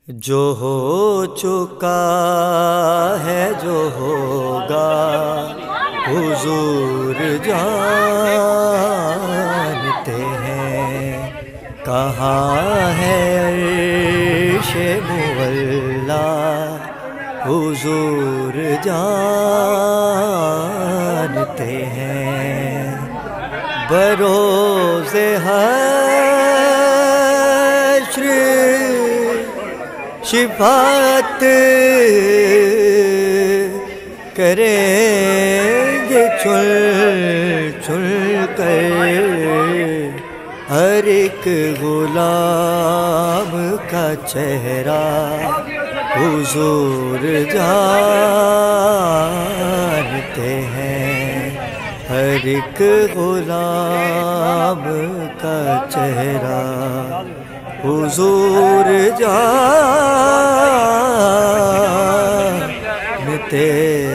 जो हो चुका है जो होगा हुजूर जानते हैं। कहाँ है अर्शे मुअल्ला हुजूर जानते हैं। बरोज़े हश्र शिफाअत करेंगे चुन चुन कर हर एक गुलाम का चेहरा हुजूर जानते हैं। हर एक गुलाम का चेहरा हुजूर जानते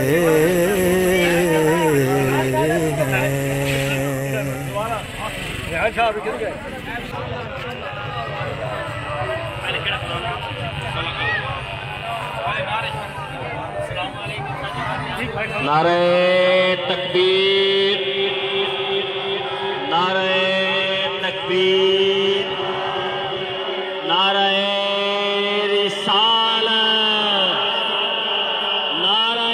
हैं। नारे तकबीर, नारे तकबीर, नारे रिसालत, नारे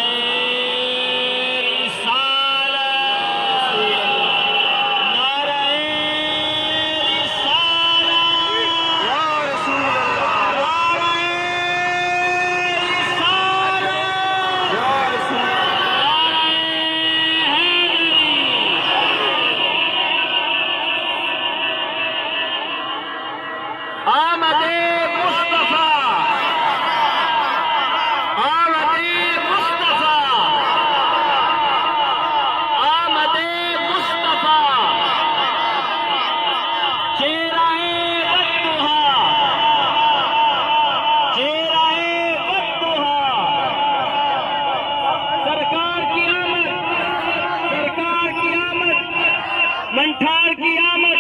रिसालत, नारे रिसालत, या रसूल अल्लाह, नारे रिसालत, या रसूल आमदे मुस्तफा, आमदे मुस्तफा, आमदे मुस्तफा, चेहराए बद्दुहा, चेहराए बद्दुहा, सरकार की आमद, सरकार की आमद, मंठार की आमद।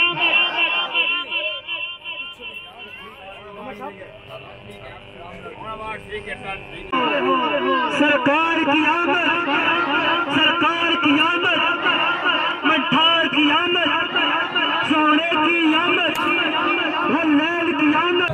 सरकार की आमद, सरकार की आमद, मंठार की आमद, सोने की आमद, हल्लैल की आमद।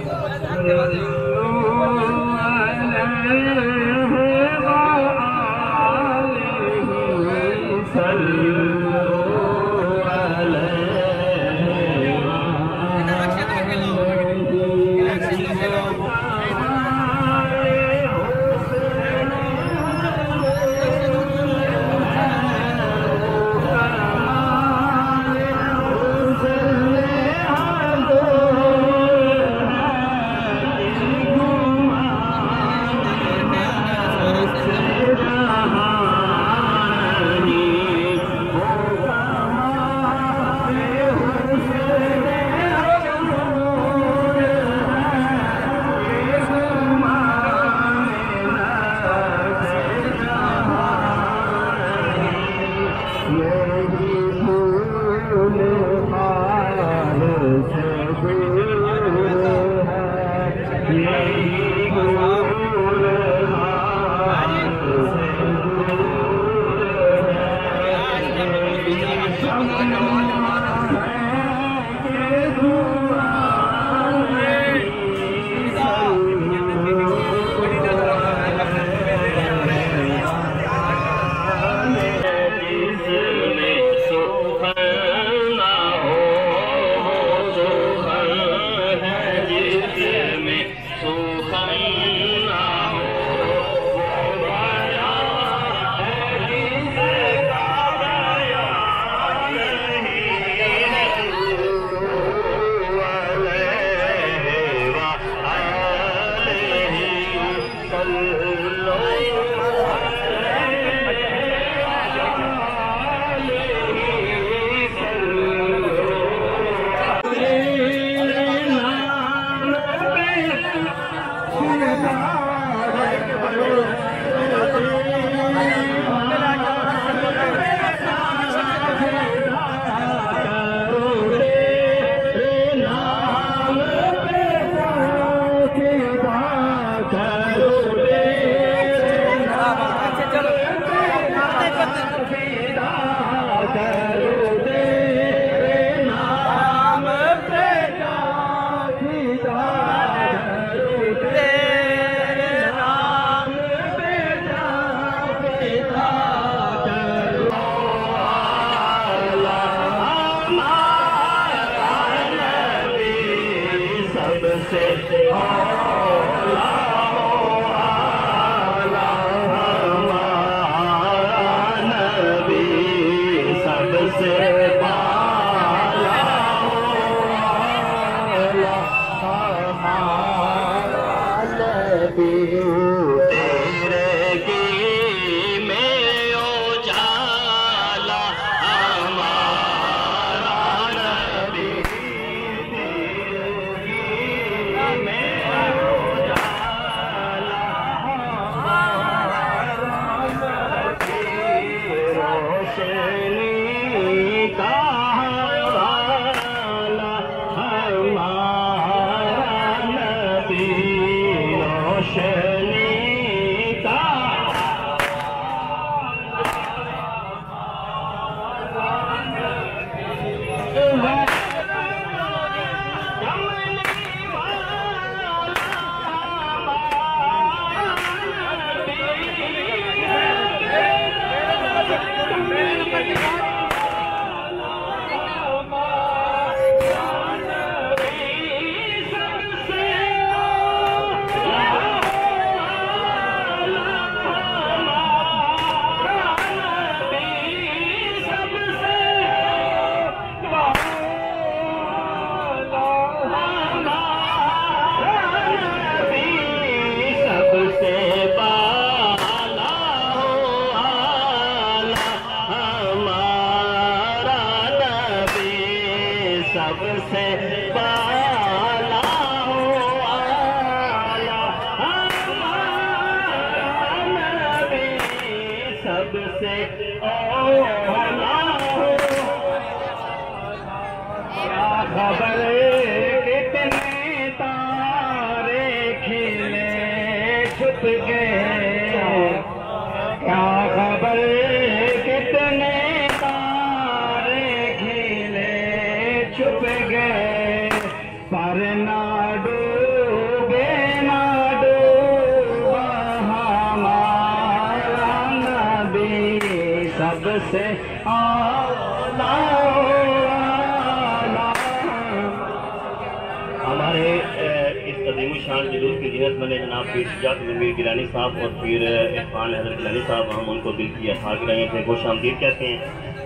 गिलानी साहब और फिर इरफान हैदर गिलानी साहब, हम उनको दिल की अथा गिराएं थे, खुश आमदीद कहते हैं।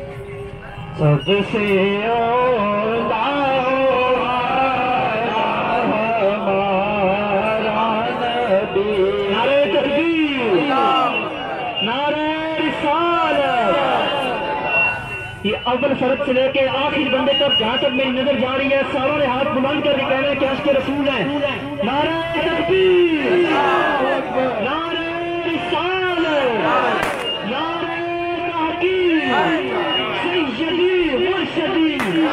सबसे नारे तकबीर, नारे रिसालत। ये अव्वल शरत से लेके आखिर बंदे तक जहाँ तक मेरी नजर जा रही है, सारों ने हाथ बुलंद करके कहना है कि अश्क रसूल है। नारे तकबीर, नारे रिसालत, नारे तहकीक, सय्यदी मुर्शदी,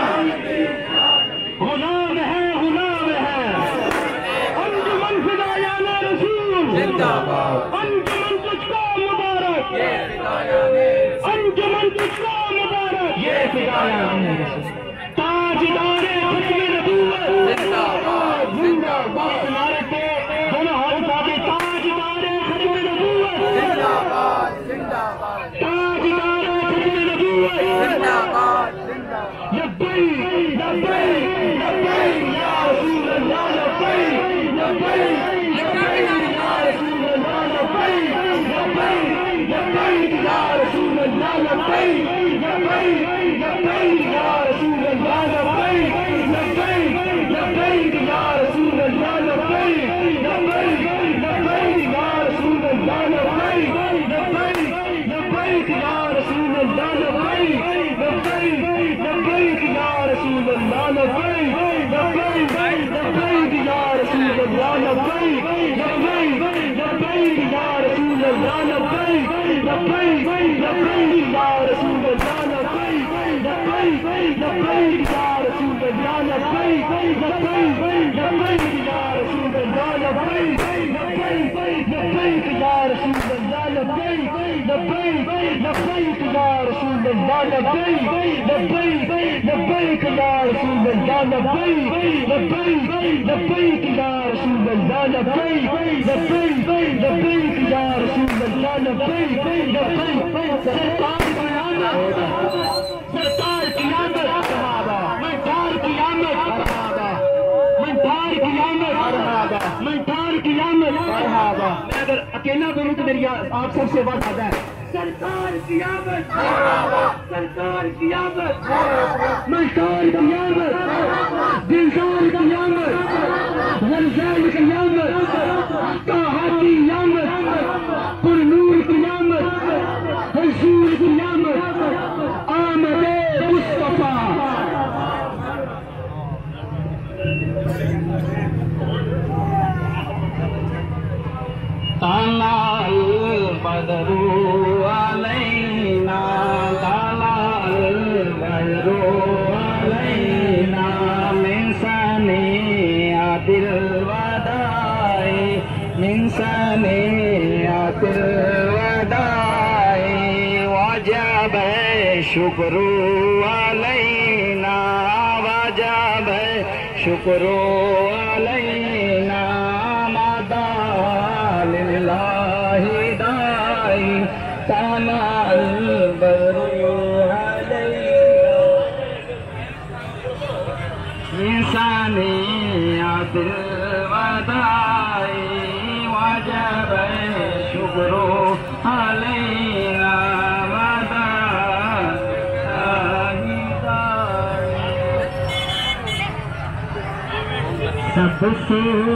गुलाम है, गुलाम है। अंजुमन फिदायाने रसूल जिंदाबाद, अंजुमन तुझको मुबारक, अंजुमन तुझको मुबारक, ये फिदायाने रसूल। ताजदारे खत्म नबूवत जिंदाबाद, जिंदाबाद। नारे पे दोनों हाथ उठा के ताजदारे खत्म नबूवत जिंदाबाद, जिंदाबाद। ताजदारे खत्म नबूवत जिंदाबाद, जिंदाबाद। लब्बैक लब्बैक लब्बैक या रसूल अल्लाह, लब्बैक लब्बैक लब्बैक या रसूल अल्लाह, लब्बैक लब्बैक लब्बैक या रसूल अल्लाह, लब्बैक लब्बैक लब्बैक या रसूल अल्लाह, लब्बैक लब्बैक लब्बैक या रसूल अल्लाह, लब्बैक लब्बैक लब्बैक या रसूल अल्लाह, लब्बैक लब्बैक लब्बैक या रसूल अल्लाह, लब्बैक लब्बैक लब्बैक या रसूल अल्लाह, लब्बैक लब्बैक लब्बैक या रसूल अल्लाह, लब्बैक लब्बैक लब्बैक या रसूल अल्लाह, लब्बैक लब्बैक लब्बैक या रसूल अल्लाह, लब्बैक लब्बैक लब्बैक या रसूल अल्लाह, लब्बैक लब्बैक लब्बैक या रसूल अल्लाह, लब्बैक लब्बैक लब्बैक या रसूल अल्लाह, लब्बैक लब्बैक लब्बैक या रसूल अल्लाह, लब्बैक लब्बैक लब्बैक या रसूल अल्लाह, लब्बैक लब्बैक लब्बैक या रसूल अल्लाह, लब्बैक लब्बैक लब्बैक या रसूल अल्लाह, लब्बैक लब्बैक। सरकार की आमद, मंठार की आमद, मंठार की आमद, मंठार की आमद। मैं अगर अकेला बोलूं तो मेरी आप सबसे बात आता है। सरकार की आमद, सरकार की आमद, मंठार की आमद, दिलदार की आमद, वरज़ान की आमद। ताला बदरू अलैना ताला बदरू अलैना मिंसाने आदिल वदाई मिंसाने आदिल वदाई वाजब शुक्रू अलैना वाजब शुक्रू अलैना मादा लिल्लाहि दाई ताला बदरू अलैना इंसानी आदिल वदाई वाजब शुक्रू अलैना वदा सबसे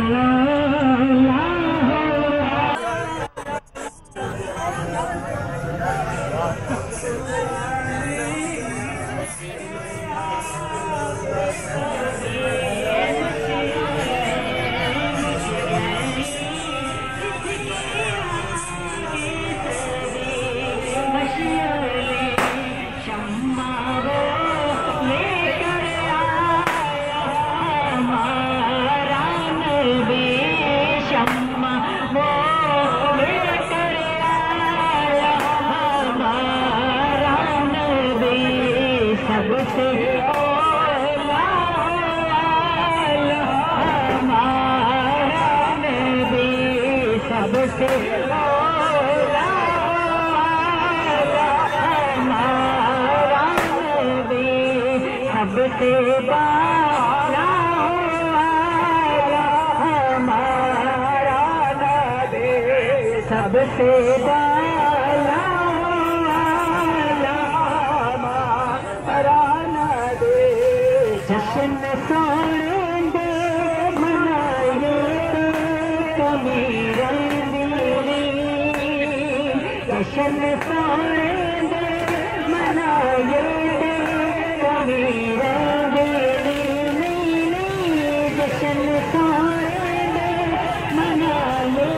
सबसे बाला हमारा दे जश्न सोने मनाए कमीरा जश्न सोने मनाए कमीरा जश्न सोने मनाए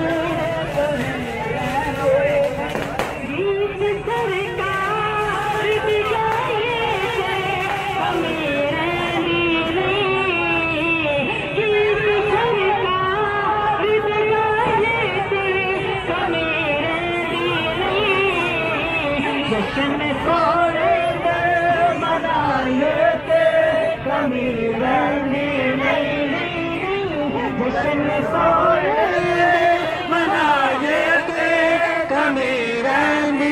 जश्न सोने मनाए कमीरा जश्न सोने मनाए कमीरा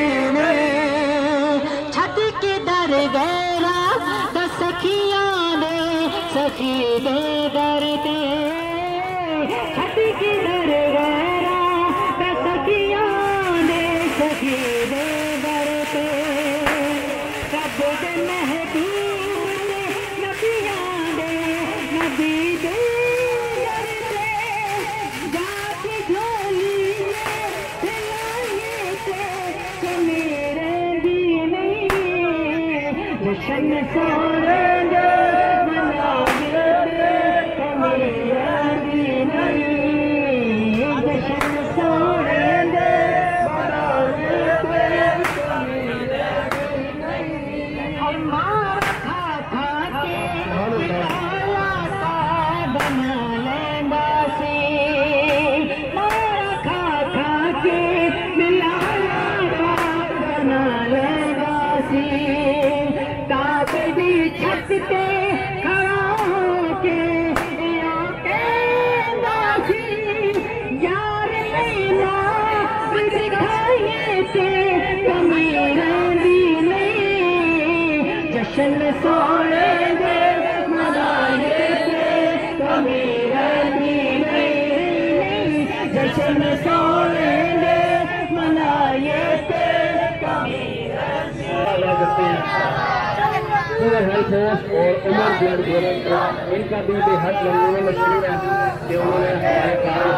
छत के दर गैरा तो सखियां ने सखी दे दर दे छत के दर गैरा तो सखियां ने सखी दे दर दे सब दे महबूब नबियां दे नबी दे दर दे जाके झोली मेरे दीने जश्न सोने मनाए कमीरा दीने जश्न सोने मनाए कमीरा दीने हमारा खा खा के काला सा बना लेंदा सी मारा खा खा के मिलाया बना लेंदा सी ताकदी छत पे खड़ा होके यार लेना दिखाइए थे कमीरा दीने जश्न सोने दे मनाए थे कमीरा दीने जश्न सोने दे मनाए थे कमीरा और उमर ब्लड ग्रुप इनका भी बेहद लंबे मशहूर है कि उन्होंने हमारे कार्य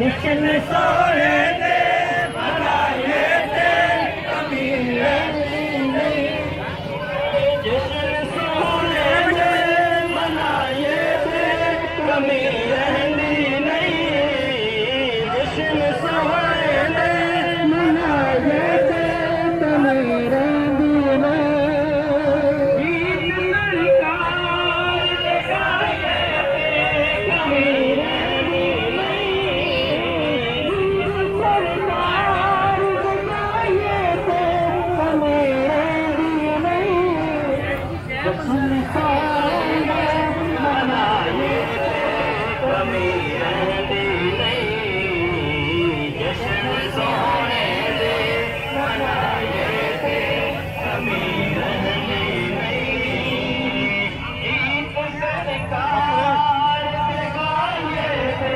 जश्न सोने दे मनाए थे कभी नहीं, जश्न सोने दे मनाए थे कभी रहनी नहीं, जश्न सोने दे मनाए थे कभी रहनी नहीं, ईद ललकार लगाए थे कभी रहनी नहीं, सरकार लगाए थे कभी रहनी नहीं, जश्न सोने मनाए थे कभी रहनी नहीं, जश्न सोने दे मनाए थे कभी रहनी नहीं, ईद सरकार लगाए थे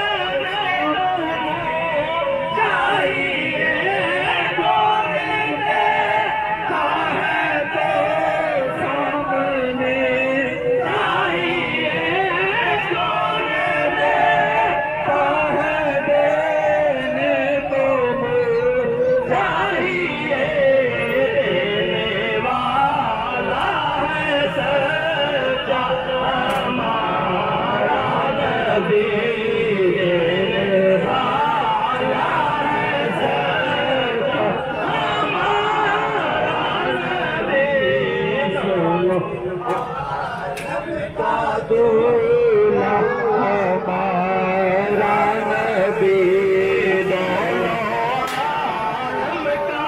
चाहिए कोने देखा है तो सामने, चाहिए कोने देखा है देने को मुँह, चाहिए देने वाला है सच्चा हमारा नबी, देने वाला है सच्चा हमारा नबी, का दूल्हा हमारा नबी, दोनों आलम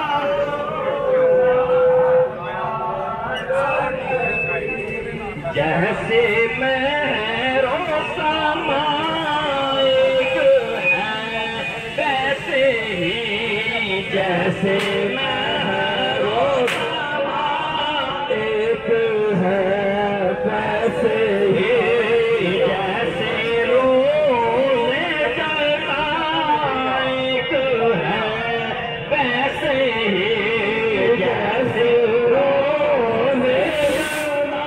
का जैसे मेहरों समा एक है वैसे ही, जैसे मेहरों समा एक है वैसे ही, जैसे रोज़े जलता एक है वैसे ही, जैसे रोज़े जलता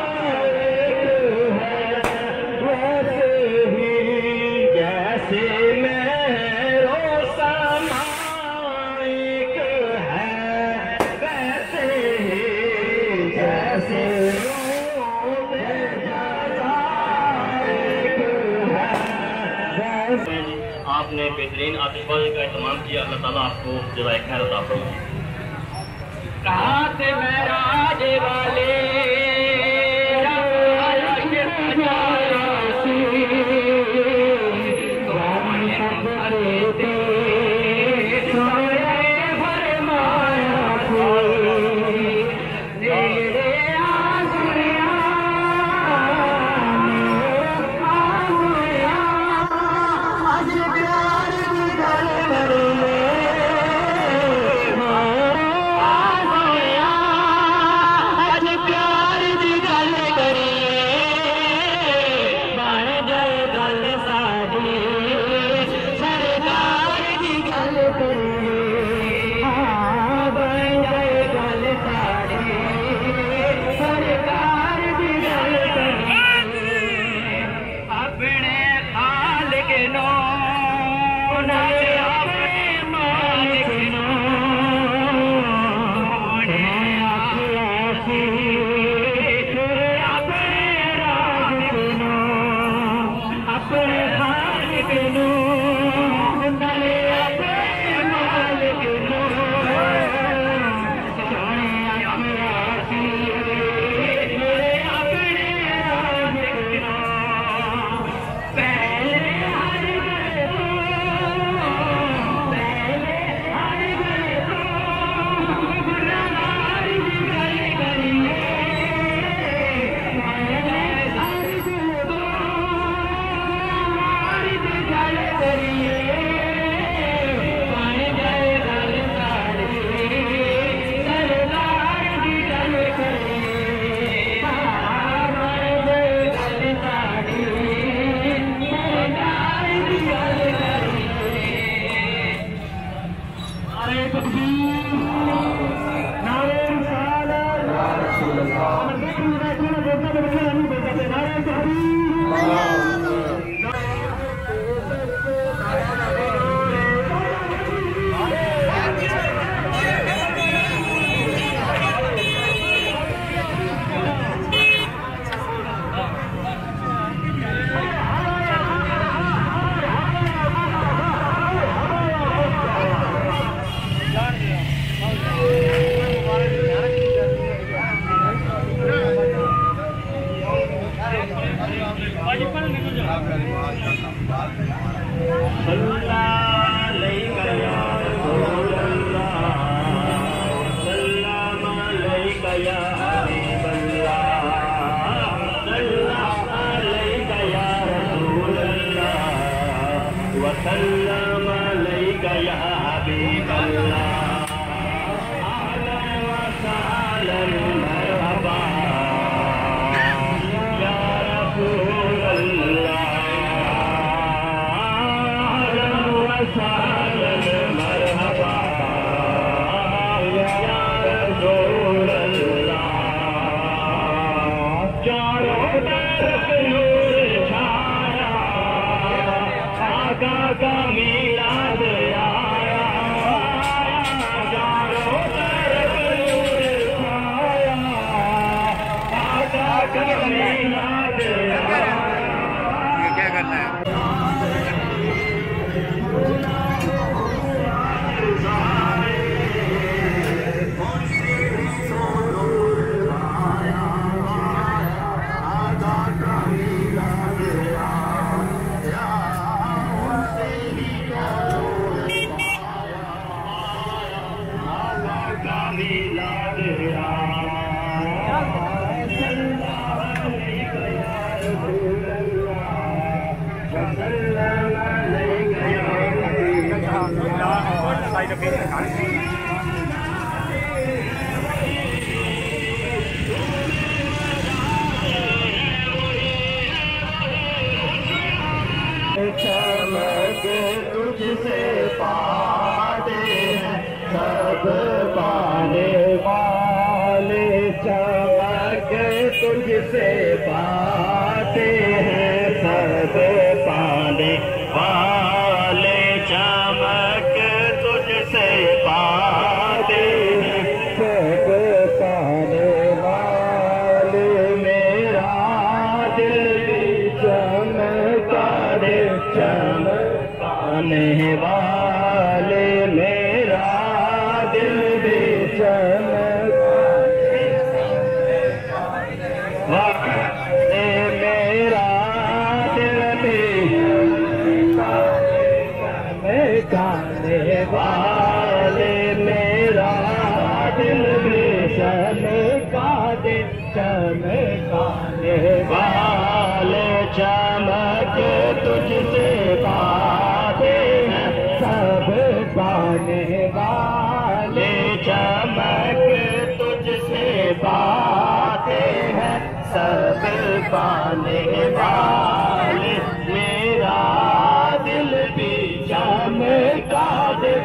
एक है वैसे ही, जैसे मेहरों समा एक है वैसे ही, जैसे रोज़े जलता एक है वैसे। आपने बेहतरीन आतिशबाजी का एहतमाम किया, अल्लाह ताला आपको जज़ाए खैर अता फरमाए। कहा थे मेराज वाले अपने खाल के नो अपने चमक तुझसे पाते हैं सब पाने वाले, चमक तुझसे पाते हैं सब पाने वाले, चमक तुझसे पाते हैं सब पाने वाले, मेरा दिल भी चमका दे चमकाने वाले, मेरा दिल भी चमकाने वाले, मेरा दिल भी चमकाने वाले, मेरा दिल भी चमका दे चमकाने वाले, चमक तुझसे पाते हैं सब पाने वाले, चमक तुझसे पाते हैं सब पाने वाले, मेरा दिल भी चमका दे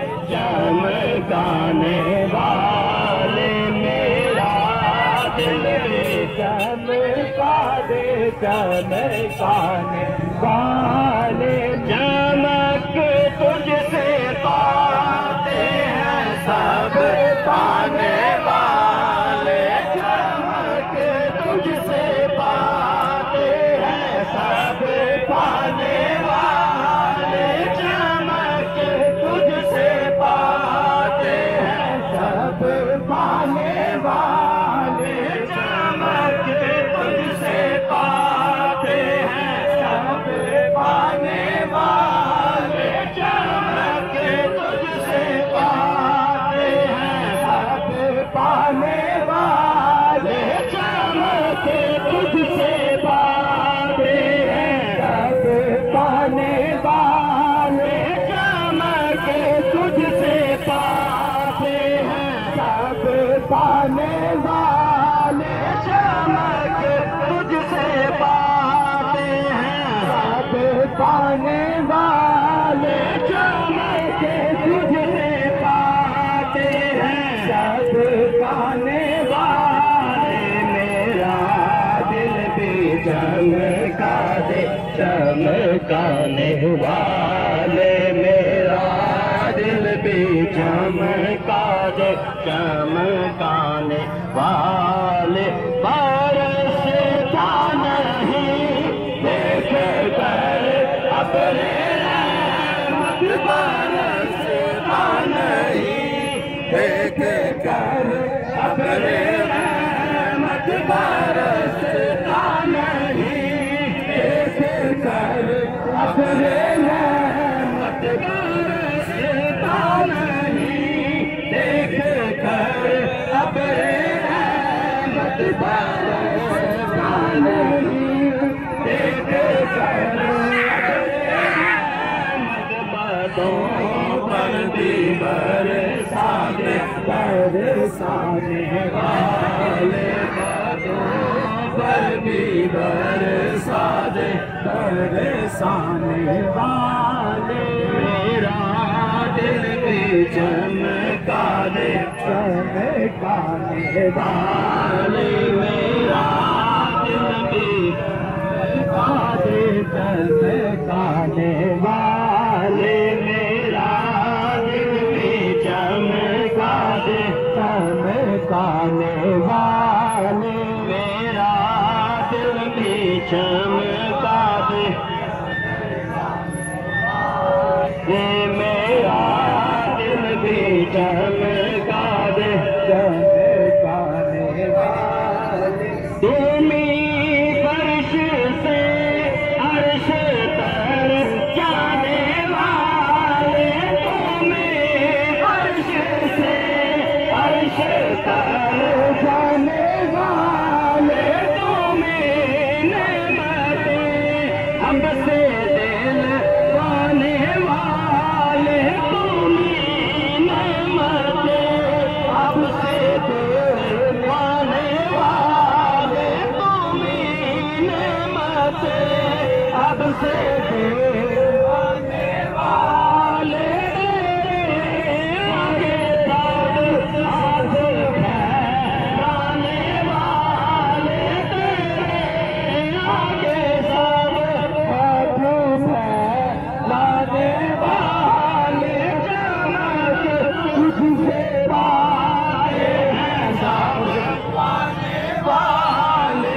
चमकाने वाले, मेरा दिल भी चमका दे चमकाने वाले, चमक तुझसे पाते हैं सब पाने वाले, चमक तुझसे पाते हैं सब पाने वाले, चमक तुझसे पाते हैं सब पाने वाले, चमक तुझसे पाते हैं सब पाने वाले, चमक तुझसे पाते हैं सब पाने वाले, चमक तुझसे पाते हैं सब पाने वाले, चमक तुझसे पाते हैं सब पाने वाले, चमक तुझसे पाते हैं सब पाने वाले, चमक तुझसे पाते हैं सब पाने वाले, मेरा दिल भी चमका दे चमकाने वाले, मेरा दिल भी चमका दे चमकाने वाले, बरसता नहीं देख कर अपने रहमत, बरसता नहीं देख कर अपने रहमत, बरसता नहीं देख कर अपने रहमत, बातों पर भी बरसाने बरसाने वाले, बातों पर भी बरसाने बरसाने वाले, मेरा दिल भी चमका दे चमकाने वाले, मेरा दिल भी चमकाने वाले, मेरा दिल भी चमका दे चमकाने वाले, मेरा दिल भी चमका दे, मेरा दिल भी चमका दे चमकाने वाले, तुमी फर्श से अर्श तर जाने वाले, तुम्हें फर्श से अर्श तर जाने वाले, तुम्हें नेमतें हमसे दिल पाने वाले, तुम्हें नेमतें हमसे दिल पाने वाले, तुम्हें नेमतें हमसे दिल पाने वाले, आगे सब हाथ फैलाने वाले, तेरे आगे सब हाथ फैलाने वाले, चमक तुझसे पाए हैं सब पाने वाले।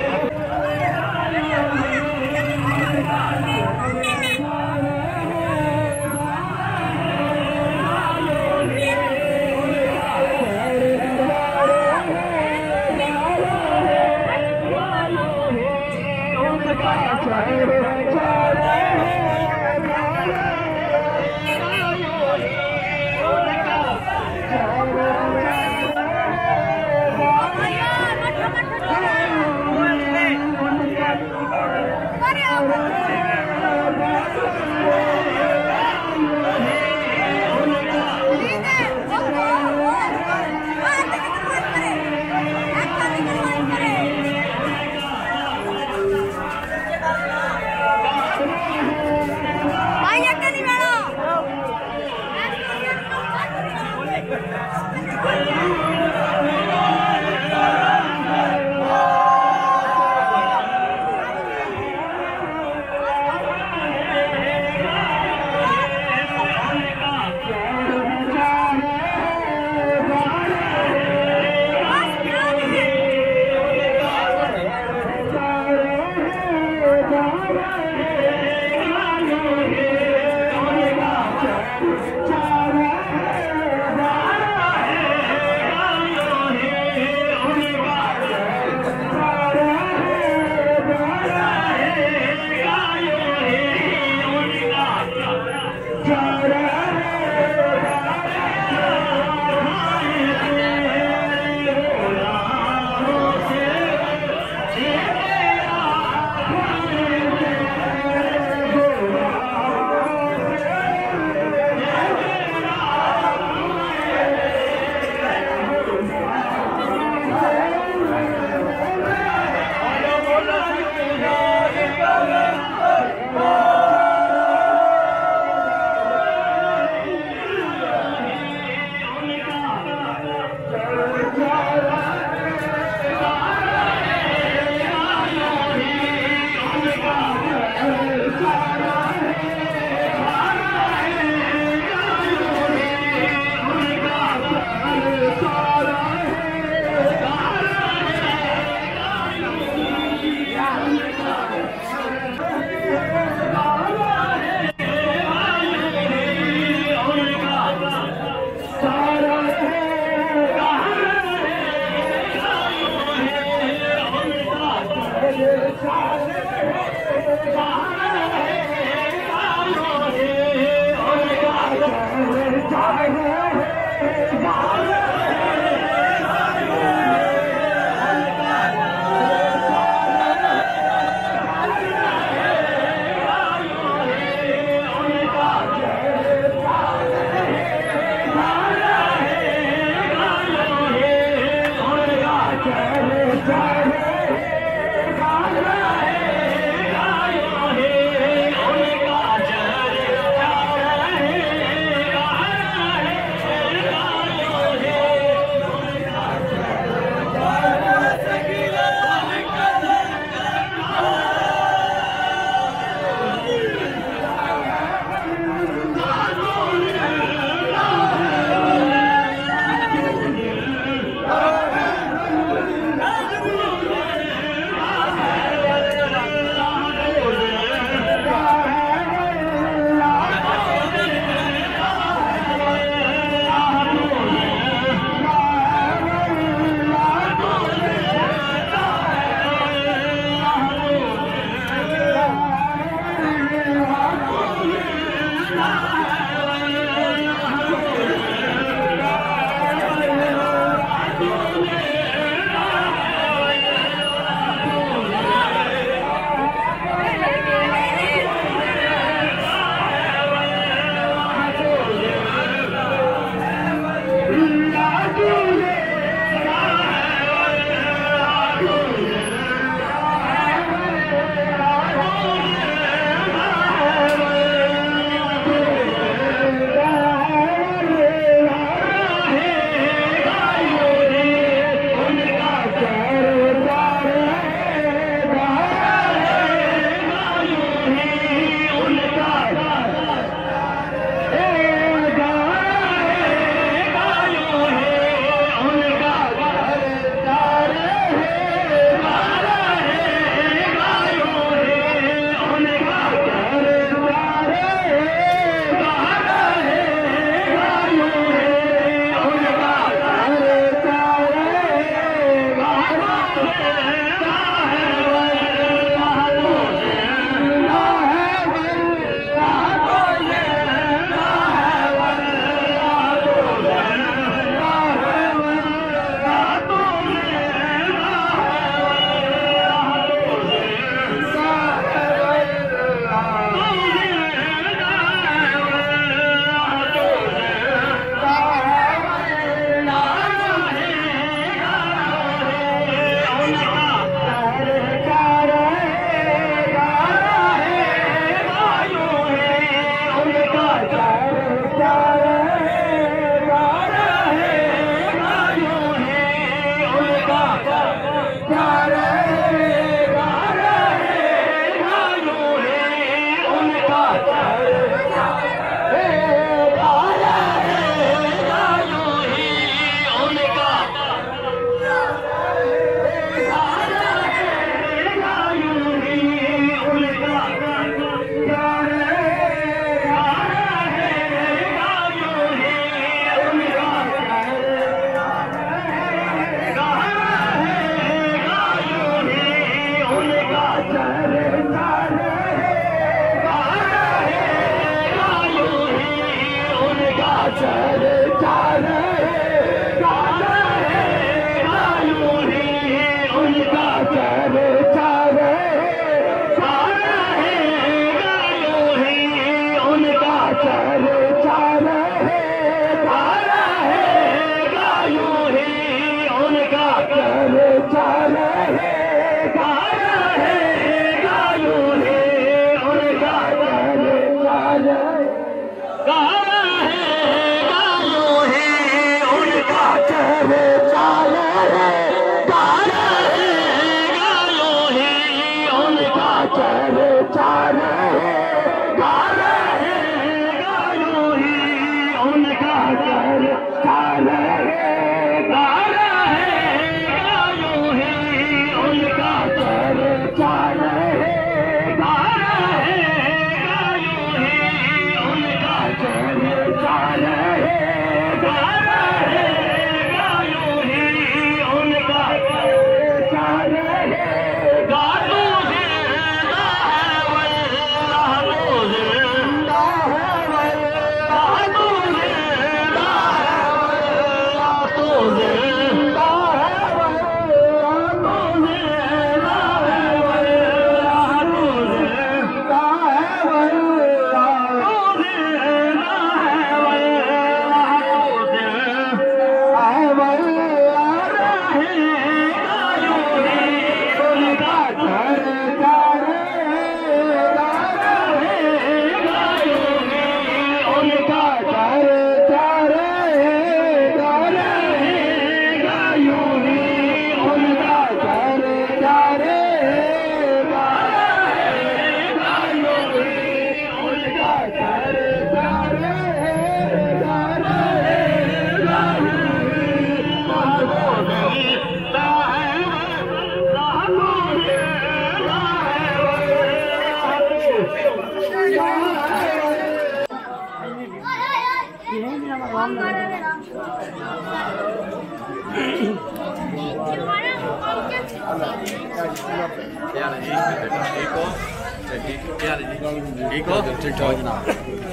ठीक ठाक जनाब।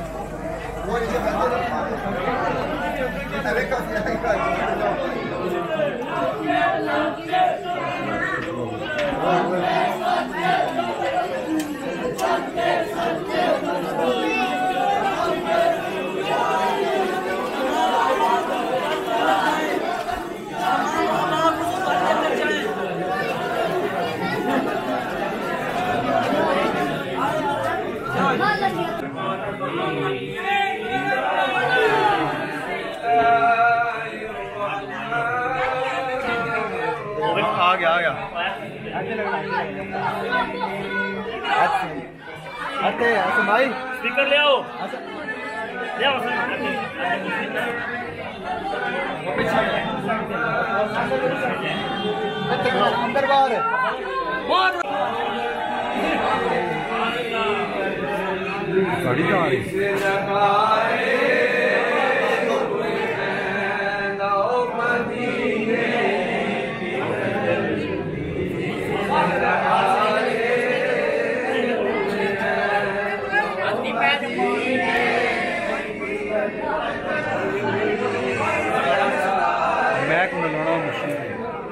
आ गया भाई स्पीकर ले आओ अंदर बाहर गाड़ी जा रही मैं को लाना मुश्किल है।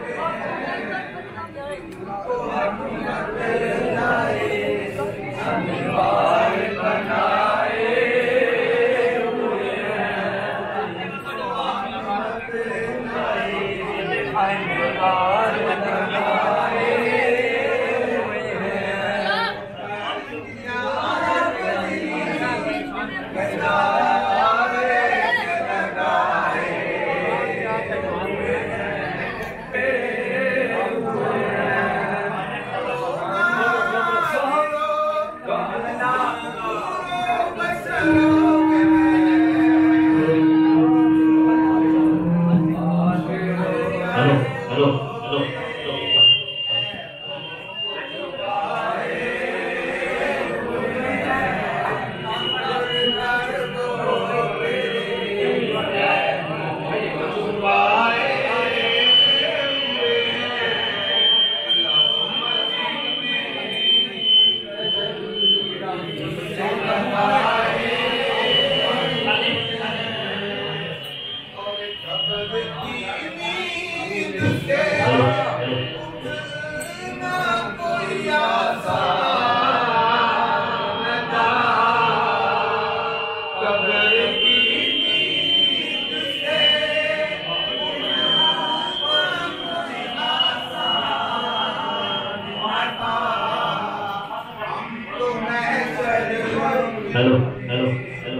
हेलो हेलो हेलो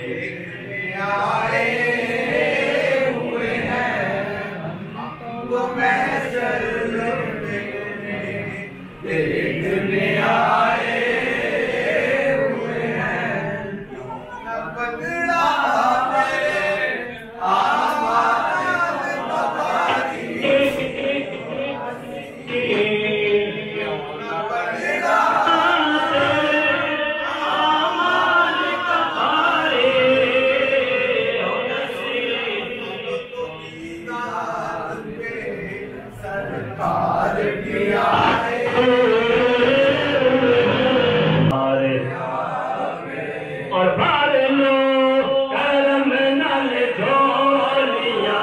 और भर लो करम नल झोलियां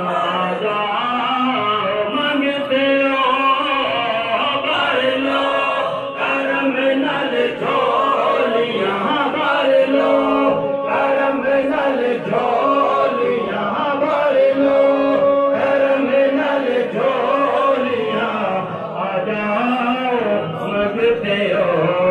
मंगते हो, भर लो करम नल झोलियां, भर लो करम नल झोलियां, भर लो करम नल झोलियां, आ जाओ मंगते हो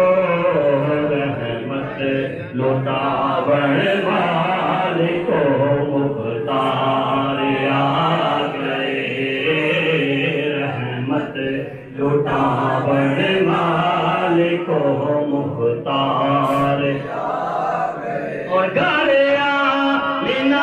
लुटावन मालिको मुख्तार आ गए, रहमत लुटावन मालिको मुख्तार आ गए। और गड़िया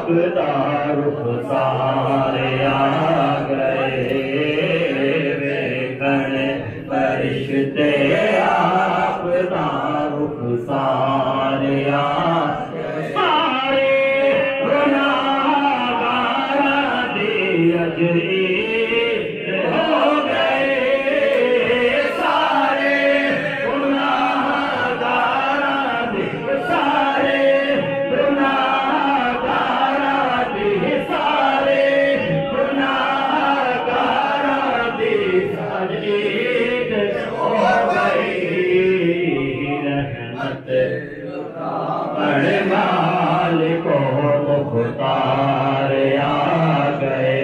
आपदा रुख सारे आ गए वेखण परिश्ते आपदा रुख सारे आ सारे गुनाहगारा दे अजरी हो गए सारे गुनाहगारा दे सारे गुनाहगारा दे सारे गुनाहगारा दे सजीद हो गई रहमत बड़े मालिको मुख्तार आ गए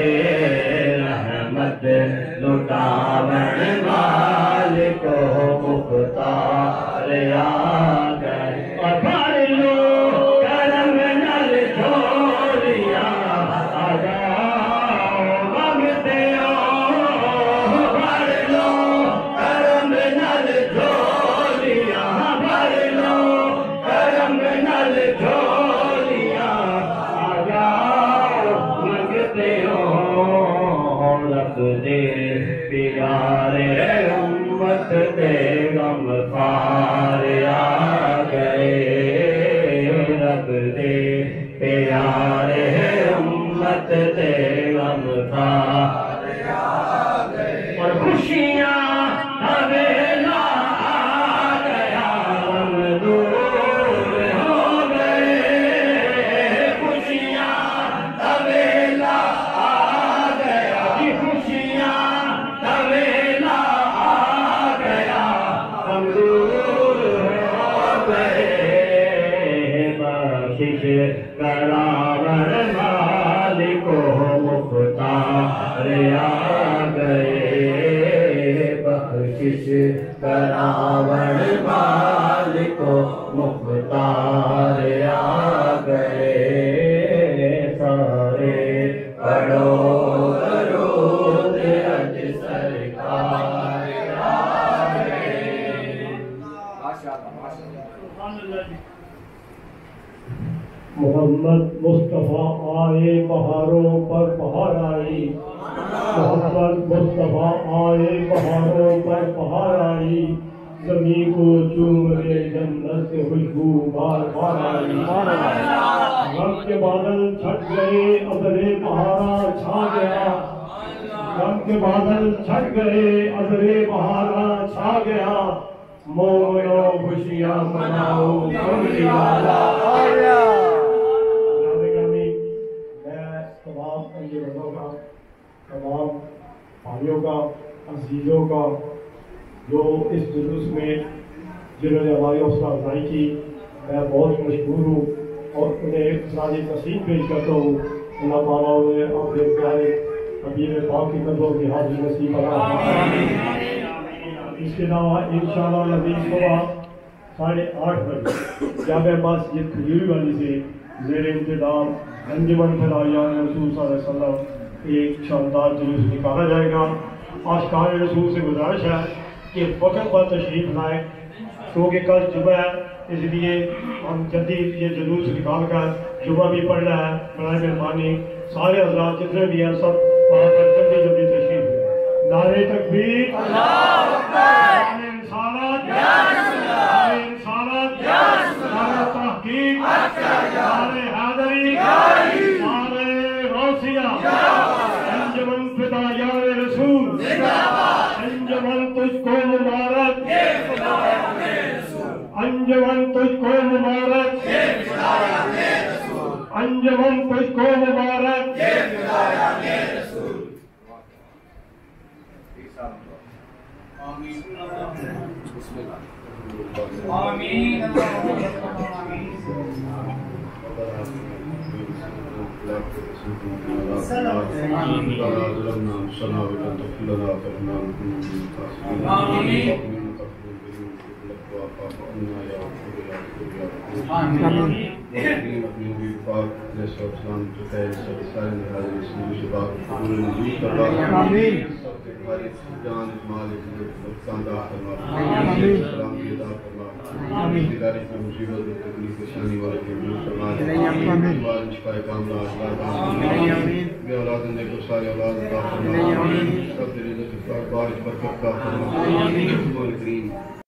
रहमत लुटावन मालिको मुख्तार आ गए और भर लो करम नल झोलिया आ जाओ मांगते हो भर लो करम नल झोलिया भर लो करम नल झोलिया आ जाओ मांगते हो रब दे प्यारे उम्मत दे गम पार आ गए रब दे प्यारे उम्मत दे गम पार आ गए और खुशियाँ हवेला आ गया गम दूर हो गए खुशियाँ हवेला आ गया खुशियाँ हवेला आ गया गम दूर हो गए बख्शिश करावन मालिको मुख्तार आ गए बख्शिश करावन मालिको मुख्तार आ गए सारे पढ़ो दरूद अज सरकार आ गए मोहम्मद मुस्तफ़ा आए बहारों पर बहार आई मोहम्मद मुस्तफ़ा आए बहारों पर बहार आई ज़मीं को चूम ले जन्नत से खुशबू बार बार आई गम के बादल छट गए अज़रे बहारा छा गया गम के बादल छट गए अज़रे बहारा छा गया मोयो खुशियाँ मनाओ कमली वाला आया तमाम अंजुमनों का तमाम भाइयों का अजीज़ों का जो इस जुलूस में जिन्होंने हमारी हौसला अफजाई की मैं बहुत मशहूर हूँ और उन्हें सारी तस्लीम पेश करता हूँ अल्लाह ताला उन्हें अपने प्यारे हबीब पाक की कदमों की हाजिर नसीब फरमाए। इसके अलावा इंशाअल्लाह नज़ीर सुबह 8:30 बजे जामे मस्जिद खजूरी वाली से ज़ेर इंतज़ाम अंजुमन फ़दाइयान रसूल सल्लल्लाहु अलैहि वसल्लम एक शानदार जुलूस निकाला जाएगा। आशिकान रसूल से गुजारिश है कि वक्त पर तशरीफ़ लाएँ क्योंकि कल जुमा है इसलिए हम जल्दी ये जुलूस निकाल कर जुमा भी पढ़ रहा है। बड़ी मेहरबानी सारे हज़रात जितने भी हैं सब वहाँ पर जल्दी जल्दी तशरीफ़ लें। नारे तकबीर अल्लाहू अकबर नारे रिसालत नारे तहकीक नारे हैदरी नारे गौसिया अंजुमन फ़दाइयान रसूल अंजुमन तुझको मुबारक अंजुमन तुझको मुबारक अंजुमन तुझको मुबारक आमीन रिश्तेदारी में मुसीबत और तकलीफ परेशानी वाले के दूर फरमा दे शिफाए कामला बे औलाद ने को सारे औलाद अता फरमा सब रिज़्क़ बारिश बरकत का फरमा करीम।